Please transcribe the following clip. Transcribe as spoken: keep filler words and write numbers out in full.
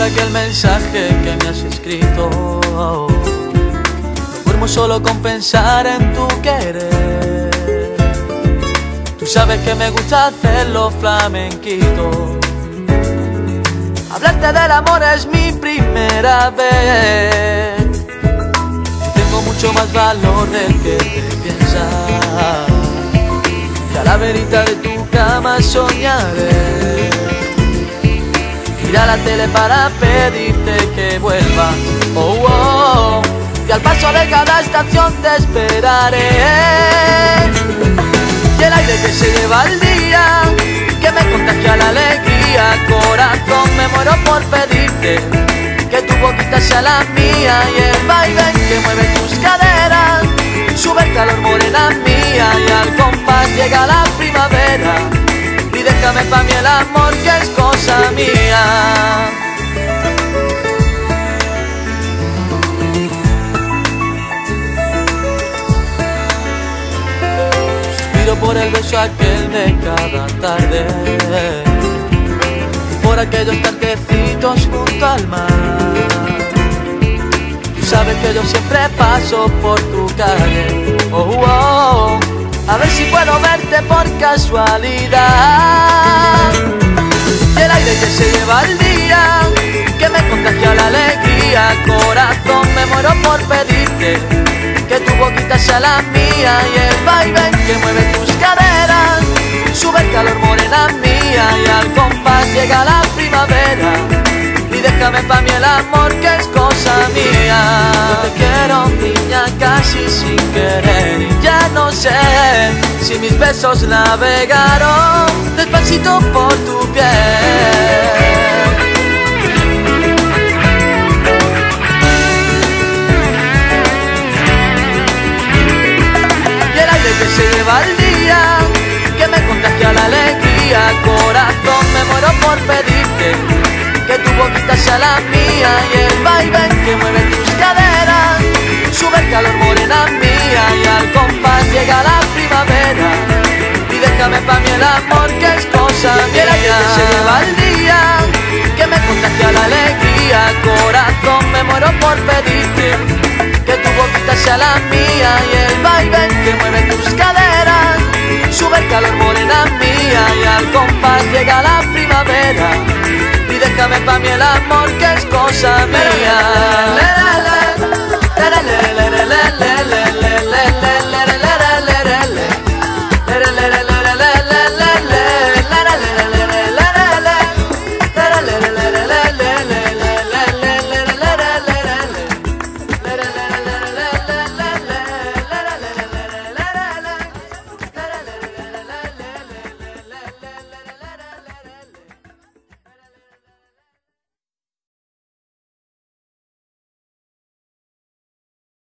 aquel mensaje que me has escrito. No duermo solo con pensar en tu querer. Tú sabes que me gusta hacerlo flamenquito. Hablarte del amor es mi primera vez. Tengo mucho más valor del que te piensas. Y a la verita de tu cama soñaré. Ir a la tele para pedirte que vuelva. Oh, oh, y al paso de cada estación te esperaré. Y el aire que se lleva el día, que me contagia la alegría. Corazón, me muero por pedirte que tu boquita sea la mía. Y el baile que mueve tus caderas sube el calor, morena mía. Y al compás llega la primavera. Y déjame pa' mí el amor, que es cosa mía. Suspiro por el beso aquel de cada tarde, por aquellos parquecitos junto al mar. Tú sabes que yo siempre paso por tu calle. Oh, oh, a ver si puedo verte por casualidad. Y el aire que se lleva el día, que me contagia la alegría. Corazón, me muero por pedirte que tu boquita sea la mía. Y el baile que mueve tus caderas sube el calor, morena mía. Y al compás llega la primavera. Y déjame pa' mí el amor, que es cosa mía. Yo te quiero, niña, casi sin querer. Y ya no sé si mis besos navegaron despacito por tu piel. Y el aire que se lleva el día, que me contagia la alegría. Corazón, me muero por pedirte que tu boquita sea la mía. Y el baile que mueve tus caderas sube el calor, morena mía. Y al compás llega la primavera. Y déjame pa' mí el amor, que es cosa mía. Y el aire que se lleva el día, que me contagia la alegría. Corazón, me muero por pedirte que tu boquita sea la mía. Y el baile que mueve tus caderas sube el calor, morena mía. Y al compás llega la primavera. Y déjame pa' mí el amor, que es cosa mía.